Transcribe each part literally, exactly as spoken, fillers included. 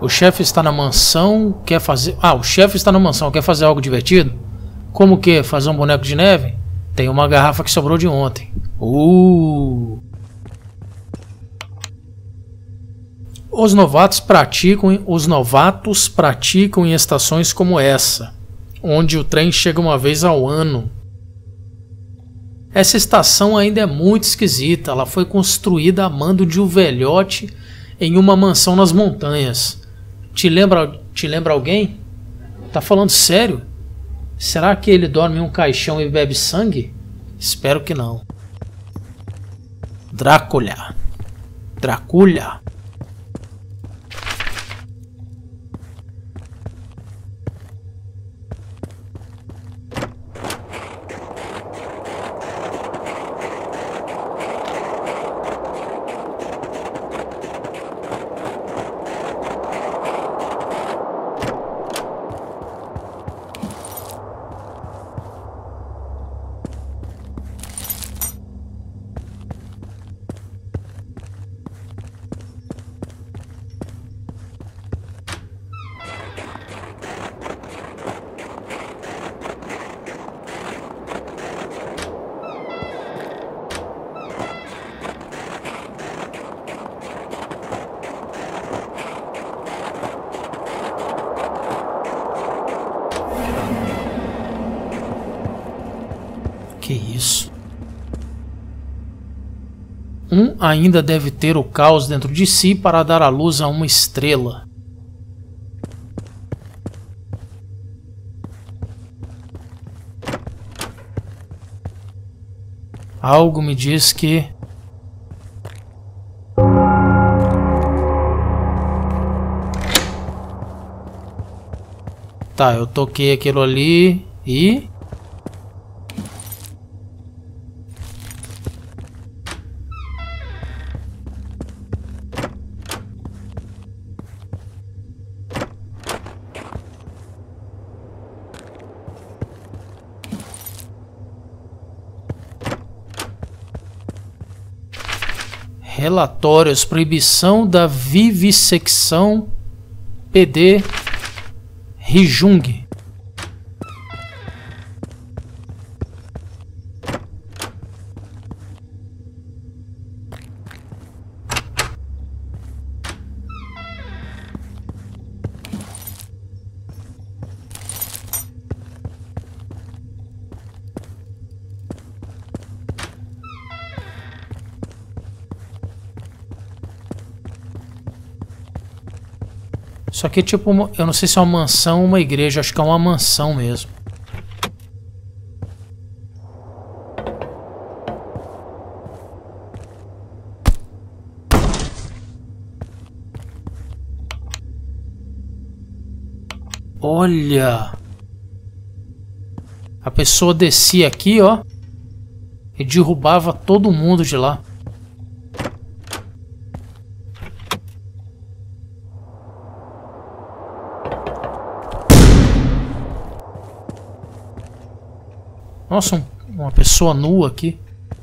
O chefe está na mansão, quer fazer... Ah, o chefe está na mansão, quer fazer algo divertido? Como que? Fazer um boneco de neve? Tem uma garrafa que sobrou de ontem. Uh! Os novatos praticam, os novatos praticam em estações como essa, onde o trem chega uma vez ao ano. Essa estação ainda é muito esquisita. Ela foi construída a mando de um velhote em uma mansão nas montanhas. Te lembra, te lembra alguém? Tá falando sério? Será que ele dorme em um caixão e bebe sangue? Espero que não. Drácula. Drácula. Que isso? Um ainda deve ter o caos dentro de si para dar à luz a uma estrela. Algo me diz que... Tá, eu toquei aquilo ali e... Relatórios, proibição da vivissecção, P D Rijung. Isso aqui é tipo, uma, eu não sei se é uma mansão ou uma igreja, acho que é uma mansão mesmo. Olha! A pessoa descia aqui, ó, e derrubava todo mundo de lá. Nossa, um, uma pessoa nua aqui.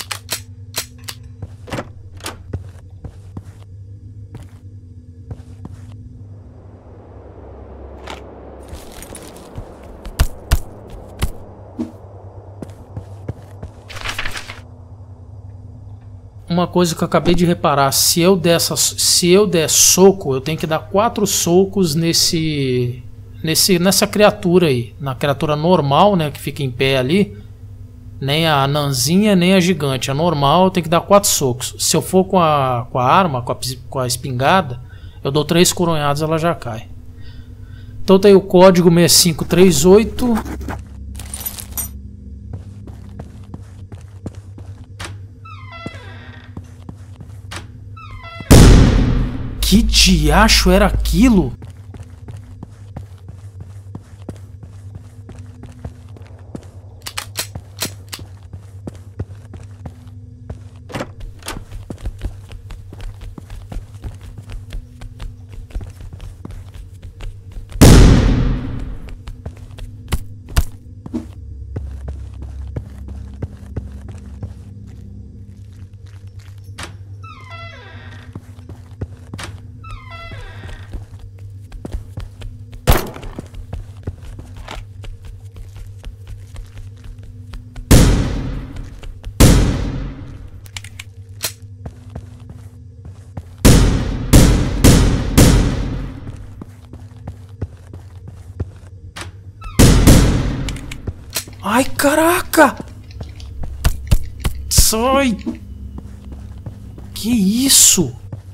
Uma coisa que eu acabei de reparar, se eu der, essa, se eu der soco, eu tenho que dar quatro socos nesse, nesse, nessa criatura aí. Na criatura normal, né, que fica em pé ali. Nem a anãzinha, nem a gigante. A normal eu tenho que dar quatro socos. Se eu for com a, com a arma, com a, com a espingarda, eu dou três coronhadas e ela já cai. Então tem o código seis cinco três oito. Que diacho era aquilo? Ai, caraca! Sai! Que isso?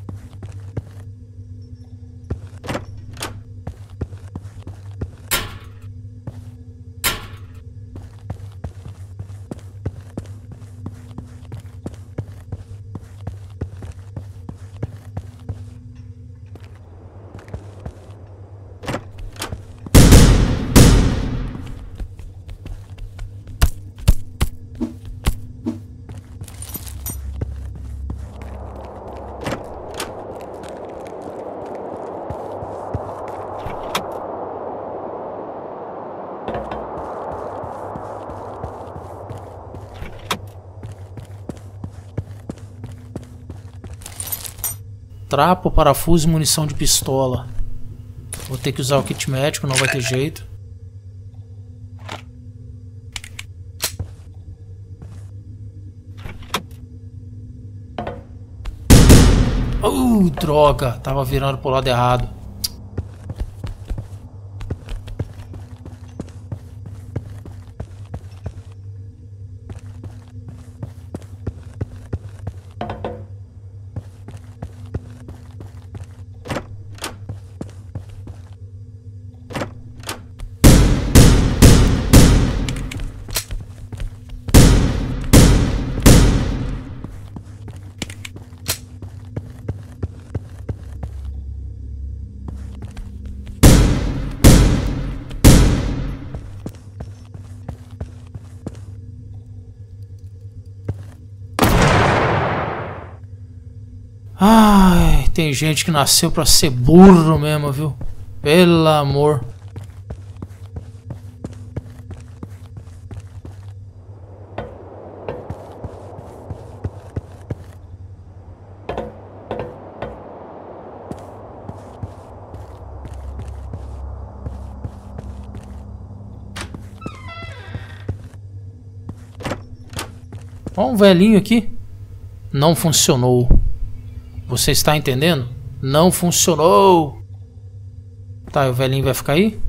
Trapo, parafuso e munição de pistola. Vou ter que usar o kit médico, não vai ter jeito. Uh, droga! Tava virando pro lado errado. Ai, tem gente que nasceu pra ser burro mesmo, viu? Pelo amor. Ó, um velhinho aqui. Não funcionou. Você está entendendo? Não funcionou. Tá, o velhinho vai ficar aí?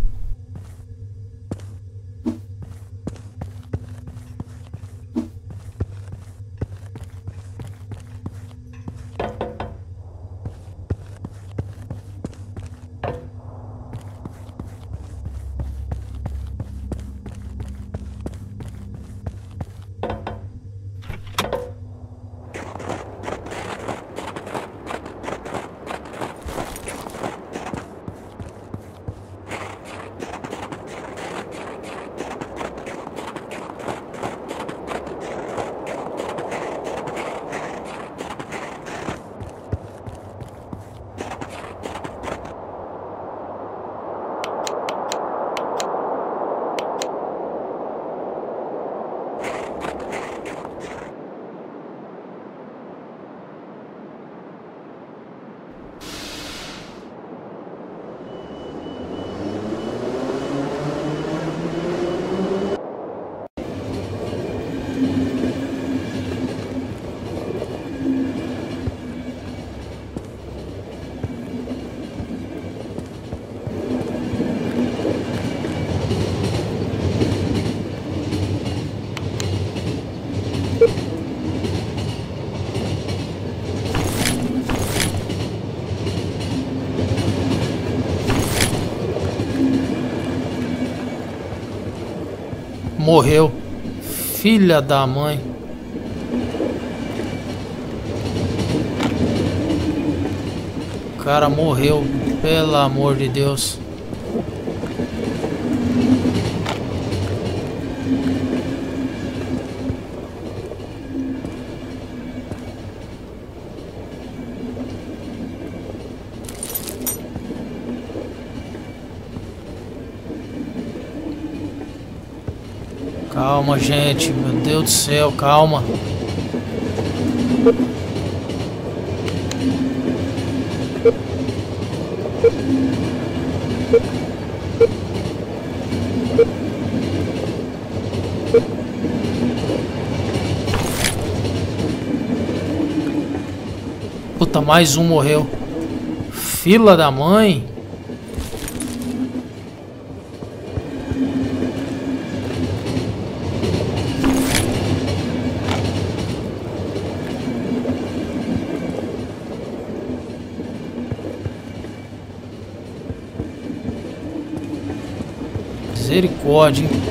Morreu. Filha da mãe. O cara morreu. Pelo amor de Deus. Calma, gente. Meu Deus do céu, calma. Puta, mais um morreu. Fila da mãe. Misericórdia, hein?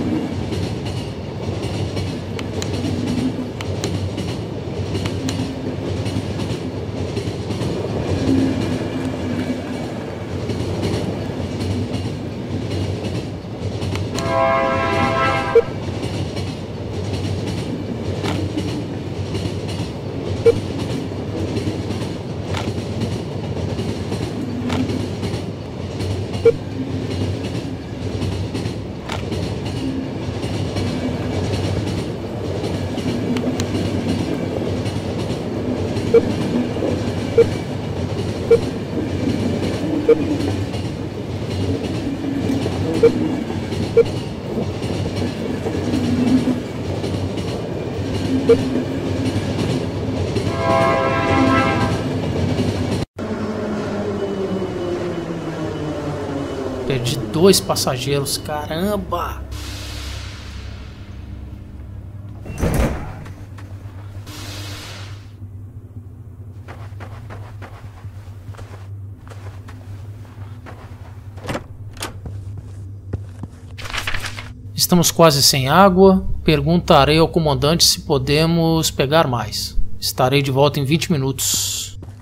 Perdi dois passageiros, caramba! Estamos quase sem água. Perguntarei ao comandante se podemos pegar mais. Estarei de volta em vinte minutos.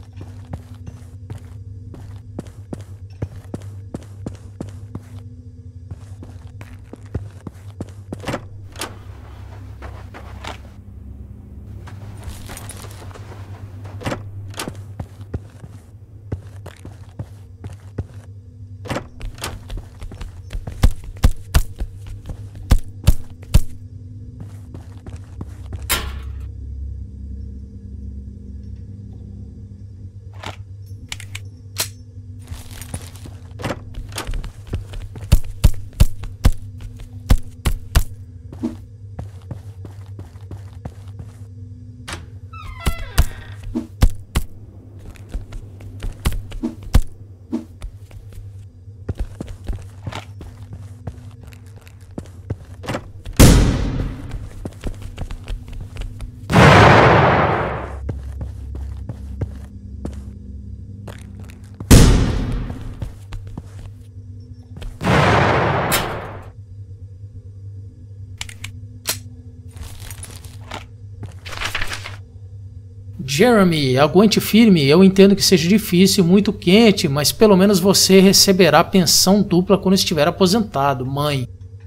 Jeremy, aguente firme, eu entendo que seja difícil, muito quente, mas pelo menos você receberá pensão dupla quando estiver aposentado, mãe.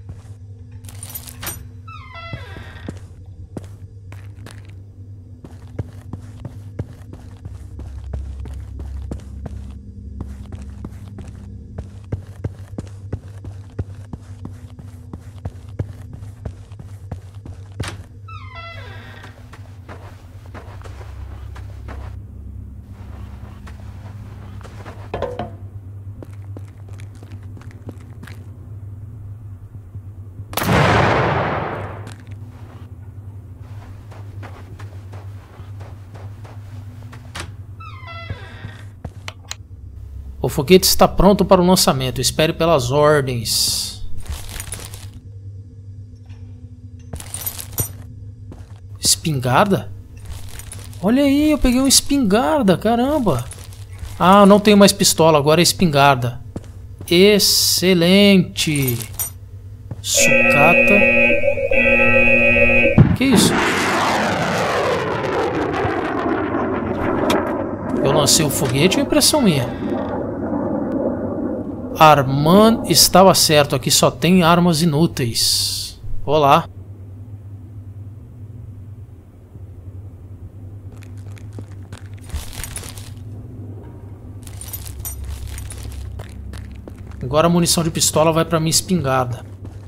O foguete está pronto para o lançamento. Espere pelas ordens. Espingarda? Olha aí, eu peguei uma espingarda, caramba. Ah, não tenho mais pistola, agora é espingarda. Excelente. Sucata. Que isso? Eu lancei o foguete ou impressão minha? Armand estava certo, aqui só tem armas inúteis. Olá. Agora a munição de pistola vai para minha espingarda.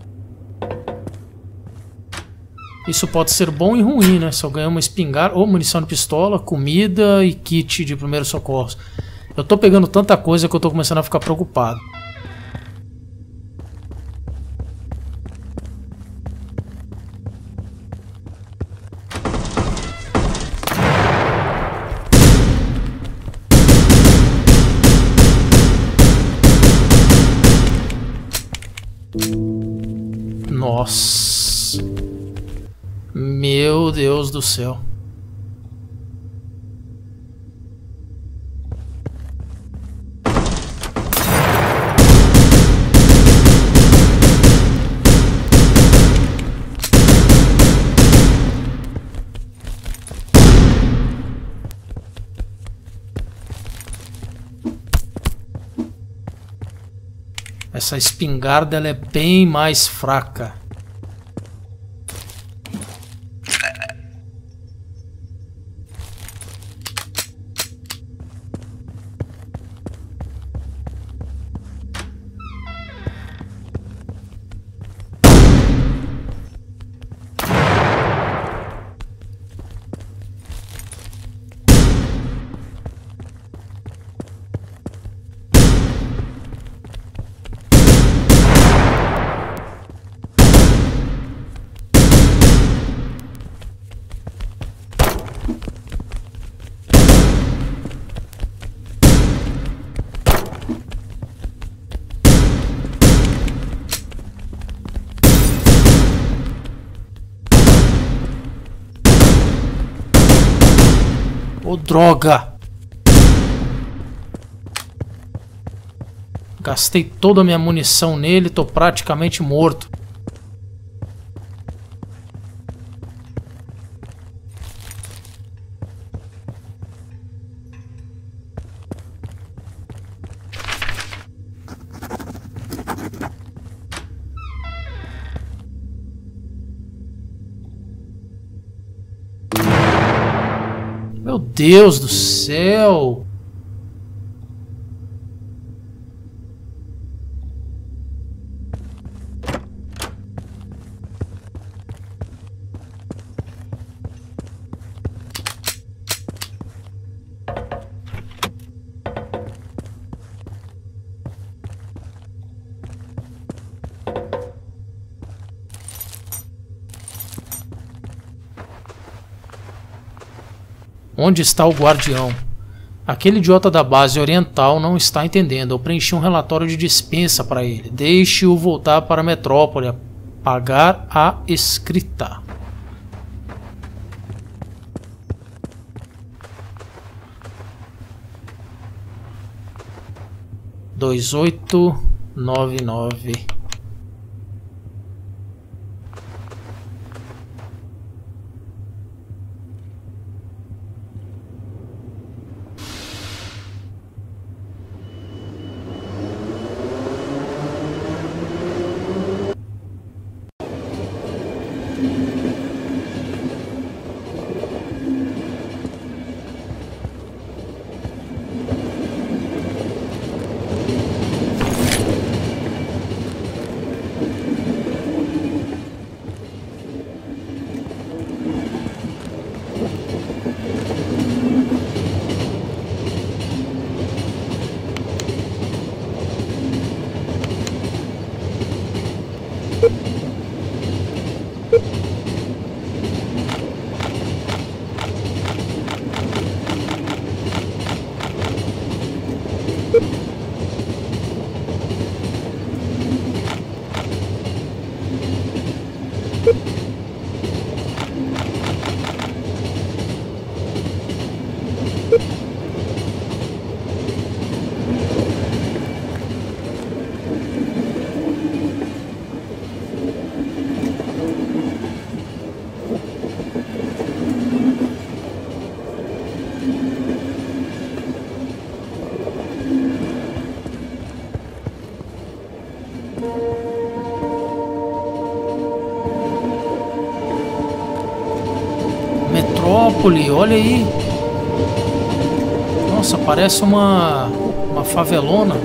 Isso pode ser bom e ruim, né? Se eu ganhar uma espingarda ou munição de pistola, comida e kit de primeiros socorros. Eu tô pegando tanta coisa que eu tô começando a ficar preocupado. Nossa. Meu Deus do céu. Essa espingarda ela é bem mais fraca. Ô, droga! Gastei toda a minha munição nele, tô praticamente morto. Meu Deus do céu! Onde está o guardião? Aquele idiota da base oriental não está entendendo. Eu preenchi um relatório de dispensa para ele. Deixe-o voltar para a metrópole. Pagar a escrita. Dois oito nove nove. Metrópole, olha aí. Nossa, parece uma uma favelona.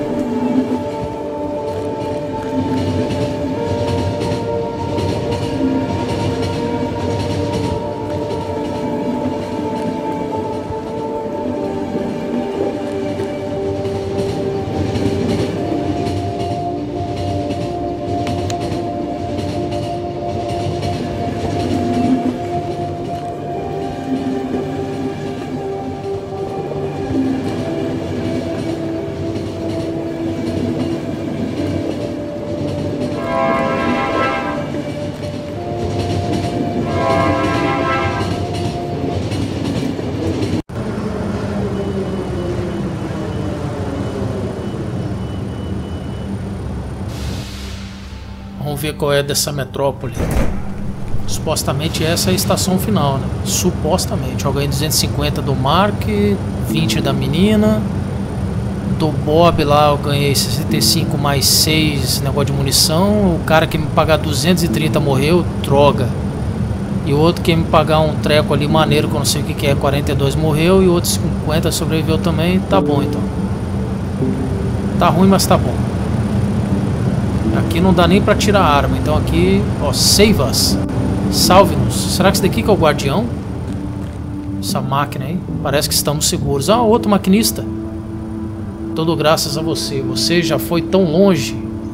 Vamos ver qual é dessa metrópole. Supostamente essa é a estação final, né? Supostamente. Eu ganhei duzentos e cinquenta do Mark, vinte da menina. Do Bob lá eu ganhei sessenta e cinco mais seis negócio de munição. O cara que me pagar duzentos e trinta morreu, droga. E o outro que me pagar um treco ali maneiro, que eu não sei o que que é, quarenta e dois morreu. E o outro cinquenta sobreviveu também. Tá bom então. Tá ruim, mas tá bom. Aqui não dá nem pra tirar a arma. Então aqui, ó, save us. Salve-nos. Será que esse daqui que é o guardião? Essa máquina aí. Parece que estamos seguros. Ah, outro maquinista. Tudo graças a você. Você já foi tão longe.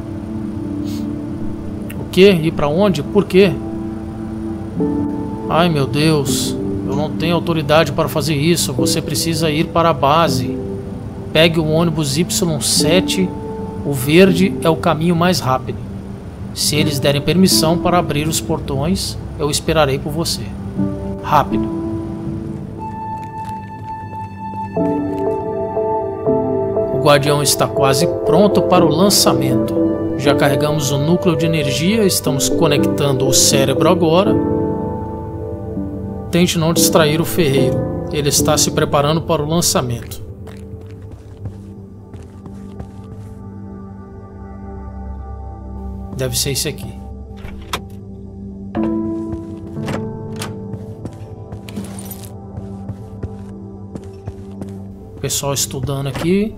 O quê? Ir pra onde? Por quê? Ai, meu Deus. Eu não tenho autoridade para fazer isso. Você precisa ir para a base. Pegue o ônibus Y sete. O verde é o caminho mais rápido. Se eles derem permissão para abrir os portões, eu esperarei por você. Rápido. O guardião está quase pronto para o lançamento. Já carregamos o núcleo de energia, estamos conectando o cérebro agora. Tente não distrair o ferreiro. Ele está se preparando para o lançamento. Deve ser esse aqui. O pessoal estudando aqui.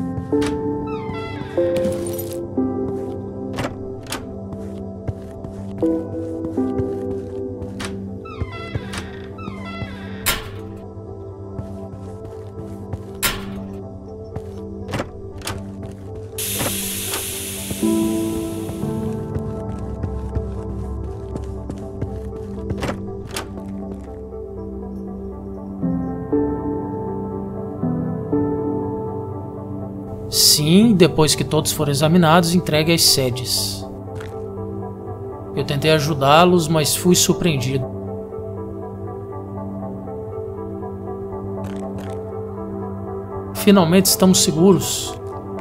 Sim, depois que todos forem examinados, entregue as sedes. Eu tentei ajudá-los, mas fui surpreendido. Finalmente estamos seguros.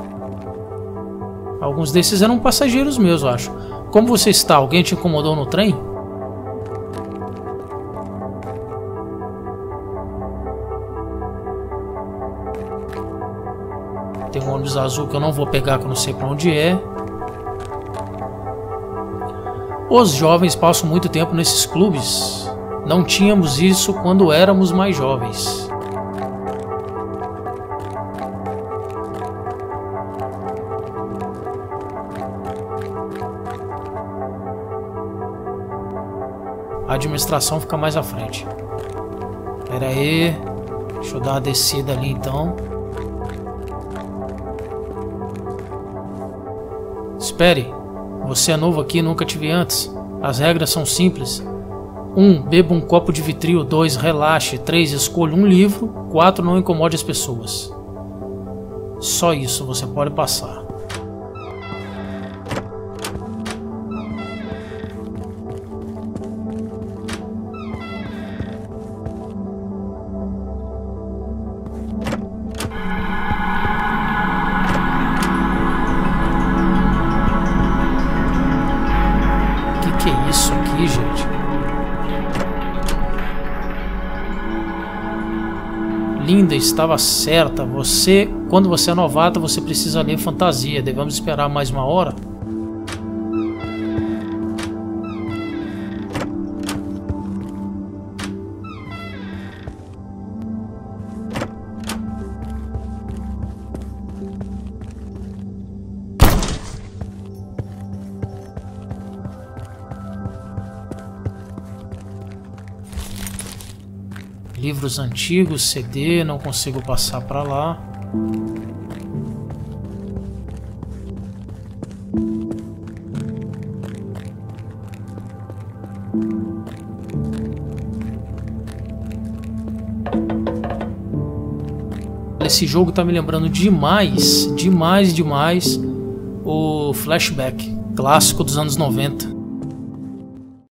Alguns desses eram passageiros meus, eu acho. Como você está? Alguém te incomodou no trem? Tem um ônibus azul que eu não vou pegar, que eu não sei pra onde é. Os jovens passam muito tempo nesses clubes. Não tínhamos isso quando éramos mais jovens. A administração fica mais à frente. Pera aí. Deixa eu dar uma descida ali então. Espere, você é novo aqui, nunca te vi antes. As regras são simples. um. Beba um copo de Vitril. dois. Relaxe. três. Escolha um livro. quatro. Não incomode as pessoas. Só isso, você pode passar. Que é isso aqui, gente? Linda, estava certa. Você, quando você é novata, você precisa ler fantasia. Devemos esperar mais uma hora? Livros antigos, C D, não consigo passar para lá. Esse jogo tá me lembrando demais, demais, demais o Flashback, clássico dos anos noventa.